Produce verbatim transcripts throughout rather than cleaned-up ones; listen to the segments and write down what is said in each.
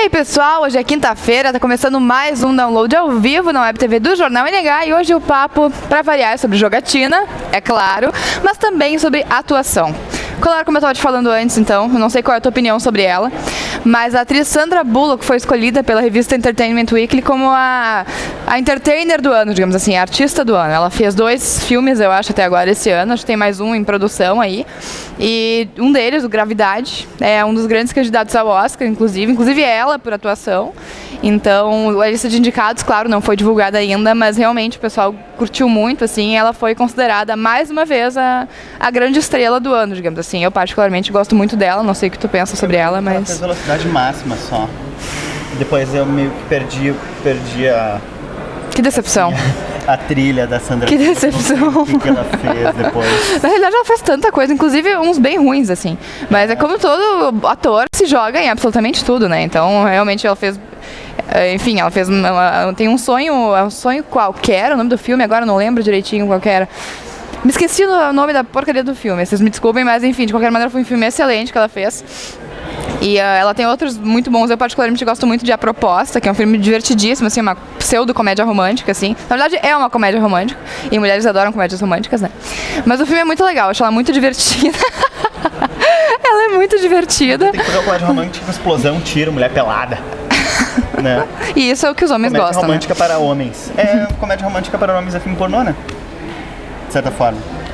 aí, pessoal, hoje é quinta-feira, tá começando mais um download ao vivo na Web T V do Jornal N H e hoje o papo, para variar, é sobre jogatina, é claro, mas também sobre atuação. Claro, como eu estava te falando antes, então, eu não sei qual é a tua opinião sobre ela, mas a atriz Sandra Bullock foi escolhida pela revista Entertainment Weekly como a, a entertainer do ano, digamos assim, a artista do ano. Ela fez dois filmes, eu acho, até agora esse ano, acho que tem mais um em produção aí, e um deles, o Gravidade, é um dos grandes candidatos ao Oscar, inclusive, inclusive ela por atuação. Então, a lista de indicados, claro, não foi divulgada ainda, mas realmente o pessoal curtiu muito, assim, ela foi considerada mais uma vez a, a grande estrela do ano, digamos assim. Eu particularmente gosto muito dela, não sei o que tu pensa sobre ela, mas... Ela fez velocidade máxima só. Depois eu meio que perdi, perdi a... Que decepção. A, a trilha da Sandra. Que decepção. O que, que ela fez depois. Na realidade ela fez tanta coisa, inclusive uns bem ruins, assim. Mas é como todo ator se joga em absolutamente tudo, né? Então, realmente ela fez... Enfim, ela fez... Uma, tem um sonho, um sonho qualquer, o nome do filme, agora eu não lembro direitinho qual que era. Me esqueci o nome da porcaria do filme, vocês me desculpem, mas enfim, de qualquer maneira foi um filme excelente que ela fez. E uh, ela tem outros muito bons, eu particularmente gosto muito de A Proposta, que é um filme divertidíssimo, assim, uma pseudo-comédia romântica, assim. Na verdade é uma comédia romântica, e mulheres adoram comédias românticas, né? Mas o filme é muito legal, eu acho ela muito divertida. Ela é muito divertida. Tem que fazer uma comédia romântica, explosão, tiro, mulher pelada. Né? E isso é o que os homens comédia gostam, romântica né? Para homens. É, comédia romântica para homens é filme pornô, né? De certa forma.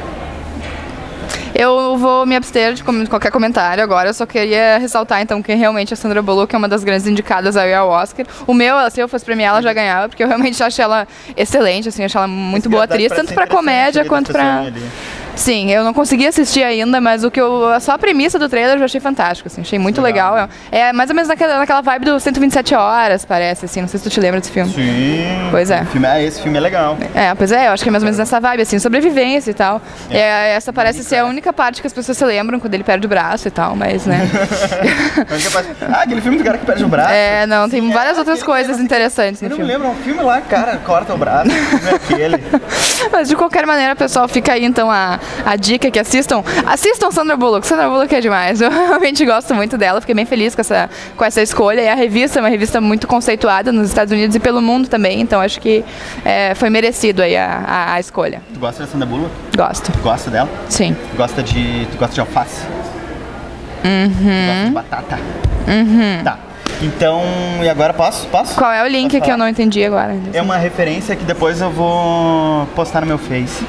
Eu vou me abster de qualquer comentário agora, eu só queria ressaltar então que realmente a Sandra Bullock é uma das grandes indicadas aí ao Oscar. O meu, se eu fosse premiar, ela já ganhava, porque eu realmente acho ela excelente, assim, acho ela muito boa atriz, tanto pra comédia quanto pra... Sim, eu não consegui assistir ainda, mas o que eu, só a premissa do trailer eu já achei fantástico, assim, achei muito legal. legal. É mais ou menos naquela, naquela vibe do cento e vinte e sete horas, parece, assim, não sei se tu te lembra desse filme. Sim. Pois é. Filme, esse filme é legal. É, pois é, eu acho que é mais ou menos nessa vibe, assim, sobrevivência e tal. É. É, essa parece ser a única parte que as pessoas se lembram, quando ele perde o braço e tal, mas, né. Ah, aquele filme do cara que perde o braço. É, não, tem Sim, várias é, outras coisas interessantes no eu filme. Eu não me lembro, um filme lá, cara, corta o braço, não é aquele. Mas de qualquer maneira, pessoal, fica aí então a, a dica que assistam. Assistam Sandra Bullock. Sandra Bullock é demais. Eu realmente gosto muito dela. Fiquei bem feliz com essa, com essa escolha. E a revista é uma revista muito conceituada nos Estados Unidos e pelo mundo também. Então acho que é, foi merecido aí a, a, a escolha. Tu gosta da Sandra Bullock? Gosto. Tu gosta dela? Sim. Tu gosta de, tu gosta de alface? Uhum. Tu gosta de batata? Uhum. Tá. Então, e agora posso? Posso? Qual é o link que eu não entendi agora? É uma referência que depois eu vou postar no meu Face.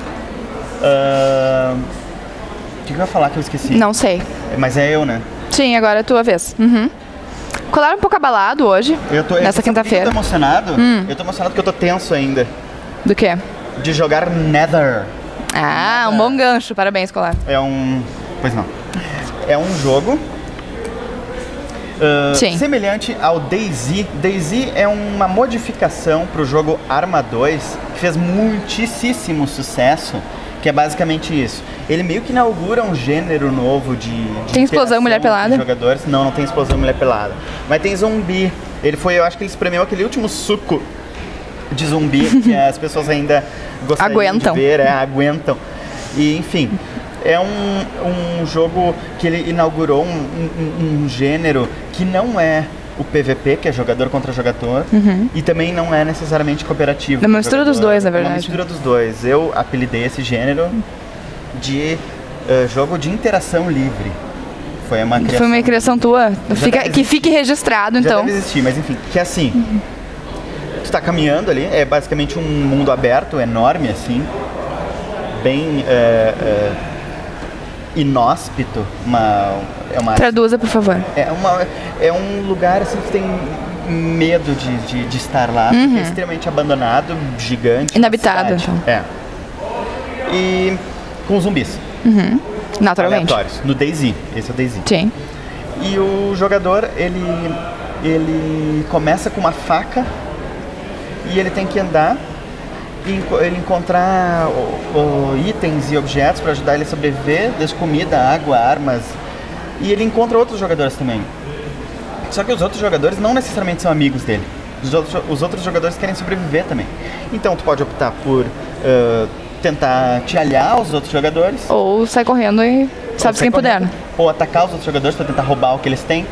Uh, o que eu ia falar que eu esqueci? Não sei. Mas é eu, né? Sim, agora é a tua vez. Uhum. Colar um pouco abalado hoje, eu tô, nessa quinta-feira. Eu tô emocionado. Hum. Eu tô emocionado porque eu tô tenso ainda. Do quê? De jogar Nether. Ah, Nether. Um bom gancho. Parabéns, Colar. É um... Pois não. É um jogo... Uh, semelhante ao DayZ. DayZ é uma modificação para o jogo Arma dois, que fez muitíssimo sucesso, que é basicamente isso. Ele meio que inaugura um gênero novo de, de tem explosão mulher pelada? Jogadores. Não, não tem explosão mulher pelada. Mas tem zumbi. Ele foi, eu acho que ele espremeu aquele último suco de zumbi que as pessoas ainda gostariam aguentam. de ver, é, aguentam. E enfim... É um, um jogo que ele inaugurou um, um, um gênero que não é o P V P, que é jogador contra jogador, uhum. E também não é necessariamente cooperativo. É uma mistura dos dois, na verdade. É uma mistura dos dois. Eu apelidei esse gênero de uh, jogo de interação livre. Foi uma criação, Foi uma criação tua? Fica, que fique registrado, então. Já deve existir, mas enfim, que é assim, uhum. Tu tá caminhando ali, é basicamente um mundo aberto, enorme, assim, bem... Uh, uh, inóspito, uma, é uma... Traduza, por favor. É, uma, é um lugar assim que tem medo de, de, de estar lá, uhum. Porque é extremamente abandonado, gigante. Inabitado, então. É. E com zumbis. Uhum. Naturalmente. Aleatórios. No DayZ. Esse é o DayZ. Sim. E o jogador, ele, ele começa com uma faca e ele tem que andar ele encontrar o, o, itens e objetos para ajudar ele a sobreviver, desde comida, água, armas. E ele encontra outros jogadores também. Só que os outros jogadores não necessariamente são amigos dele. Os outros, os outros jogadores querem sobreviver também. Então tu pode optar por uh, tentar te aliar aos outros jogadores. Ou sair correndo e sabe quem puder. Ou atacar os outros jogadores para tentar roubar o que eles têm.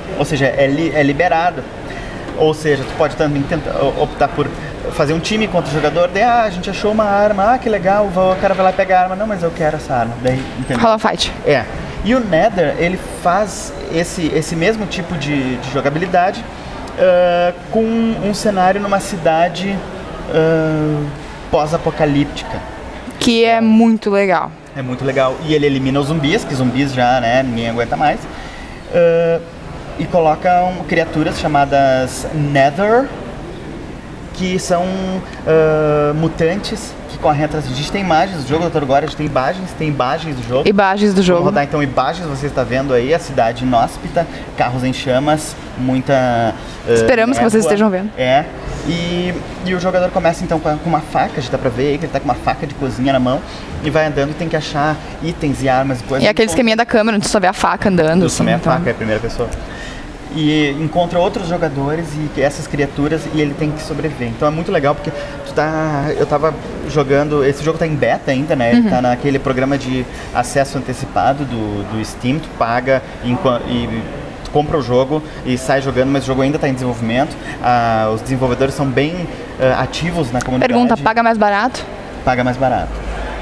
Ou seja, é, li, é liberado. Ou seja, tu pode também tentar, optar por fazer um time contra o jogador, daí, ah, a gente achou uma arma, ah, que legal, o cara vai lá pegar a arma, não, mas eu quero essa arma. Daí, entendeu? Hollow Fight. É. E o Nether, ele faz esse, esse mesmo tipo de, de jogabilidade uh, com um cenário numa cidade uh, pós-apocalíptica. Que é muito legal. É muito legal. E ele elimina os zumbis, que zumbis já, né, ninguém aguenta mais. Uh, e coloca um, criaturas chamadas Nether, que são uh, mutantes que correm atrás. A gente tem imagens do jogo, doutor Gore, a gente tem imagens, tem imagens do jogo. Imagens do jogo. Vou rodar então imagens, você está vendo aí a cidade inóspita, carros em chamas, muita... Uh, Esperamos névoa, que vocês estejam vendo. É. E, e o jogador começa então com uma faca, a gente dá pra ver aí que ele tá com uma faca de cozinha na mão e vai andando e tem que achar itens e armas e coisas. E aquele esqueminha da câmera, onde tu só vê a faca andando. Tu só vê a então. faca, é a primeira pessoa. E encontra outros jogadores e essas criaturas e ele tem que sobreviver. Então é muito legal porque tu tá, eu tava jogando, esse jogo tá em beta ainda, né? Ele uhum. tá naquele programa de acesso antecipado do, do Steam, tu paga e, e tu compra o jogo e sai jogando, mas o jogo ainda está em desenvolvimento. Ah, os desenvolvedores são bem uh, ativos na comunidade. Pergunta, paga mais barato? Paga mais barato.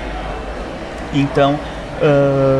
Então, uh,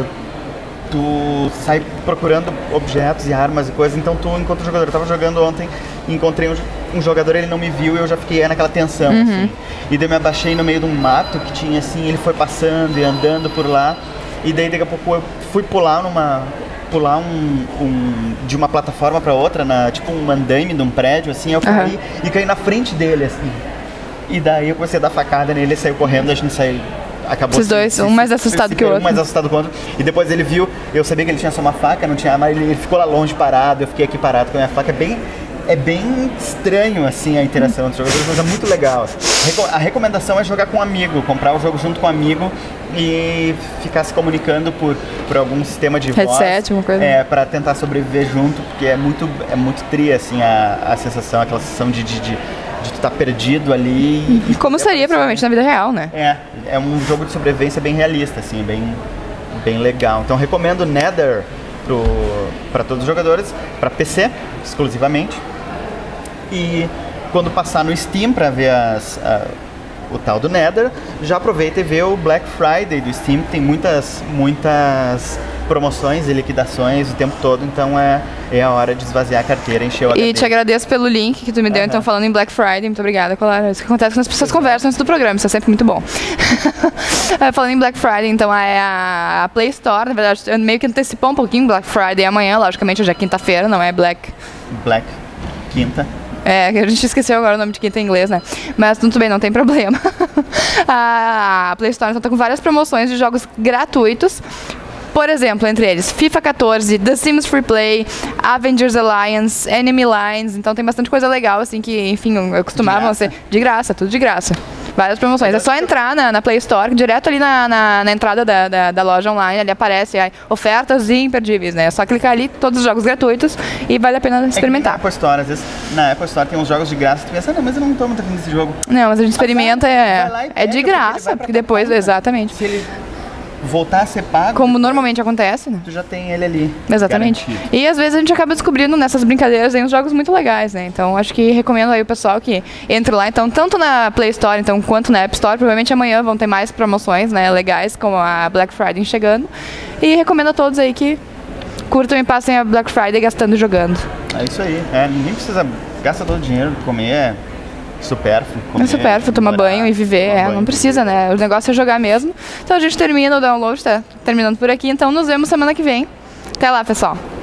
tu sai procurando objetos e armas e coisas, então tu encontra o jogador. Eu tava jogando ontem e encontrei um, um jogador, ele não me viu e eu já fiquei naquela tensão, uhum. assim. E daí eu me abaixei no meio de um mato que tinha assim, ele foi passando e andando por lá, e daí daqui a pouco eu fui pular numa... pular um, um, de uma plataforma para outra, na, tipo um andaime de um prédio, assim, eu caí uhum. e caí na frente dele, assim. E daí eu comecei a dar facada nele, ele saiu correndo, a gente saiu... Acabou Esses dois, se, um mais assustado se, que o outro. Um mais assustado que o outro. E depois ele viu, eu sabia que ele tinha só uma faca, não tinha, mas ele ficou lá longe parado, eu fiquei aqui parado com a minha faca. É bem, é bem estranho, assim, a interação entre os jogadores, mas é muito legal. Assim. A recomendação é jogar com um amigo, comprar o jogo junto com um amigo e ficar se comunicando por, por algum sistema de voz. Headset, uma coisa. É, pra tentar sobreviver junto, porque é muito, é muito tri, assim, a, a sensação, aquela sensação de... de, de de tu estar tá perdido ali. E como seria provavelmente na vida real, né? É, é um jogo de sobrevivência bem realista, assim, bem, bem legal. Então recomendo Nether para todos os jogadores, para P C exclusivamente. E quando passar no Steam para ver as, a, o tal do Nether, já aproveita e vê o Black Friday do Steam, tem muitas, muitas promoções e liquidações o tempo todo, então é, é a hora de esvaziar a carteira, encher o H D. E te agradeço pelo link que tu me deu, uhum. então falando em Black Friday, muito obrigada, Colara. Isso que acontece quando as pessoas conversam antes do programa, isso é sempre muito bom. Falando em Black Friday, então é a, a Play Store, na verdade, eu meio que antecipou um pouquinho Black Friday amanhã, logicamente hoje é quinta-feira, não é Black... Black, quinta. É, que a gente esqueceu agora o nome de quinta em inglês, né? Mas tudo bem, não tem problema. A Play Store então tá com várias promoções de jogos gratuitos. Por exemplo, entre eles, FIFA quatorze, The Sims Free Play, Avengers Alliance, Enemy Lines. Então tem bastante coisa legal, assim, que, enfim, costumavam ser de graça, tudo de graça. Várias promoções. É só entrar na, na Play Store, direto ali na, na, na entrada da, da, da loja online, ali aparece aí, ofertas imperdíveis, né? É só clicar ali, todos os jogos gratuitos e vale a pena experimentar. É que na Apple Store, às vezes, na Apple Store tem uns jogos de graça, tu pensa, não, mas eu não tô muito afim desse jogo. Não, mas a gente experimenta, é, pega, é de graça, porque, porque depois, exatamente. Se ele voltar a ser pago... Como depois, normalmente acontece, né? Tu já tem ele ali. Exatamente. Garantido. E às vezes a gente acaba descobrindo nessas brincadeiras aí uns jogos muito legais, né? Então acho que recomendo aí o pessoal que entre lá, então, tanto na Play Store então, quanto na App Store. Provavelmente amanhã vão ter mais promoções, né, legais, como a Black Friday chegando. E recomendo a todos aí que curtam e passem a Black Friday gastando e jogando. É isso aí. É, ninguém precisa gastar todo o dinheiro, comer é supérfluo. Comer, é supérfluo, tomar banho e viver, é, não precisa, né? O negócio é jogar mesmo. Então a gente termina o download, tá terminando por aqui. Então nos vemos semana que vem. Até lá, pessoal.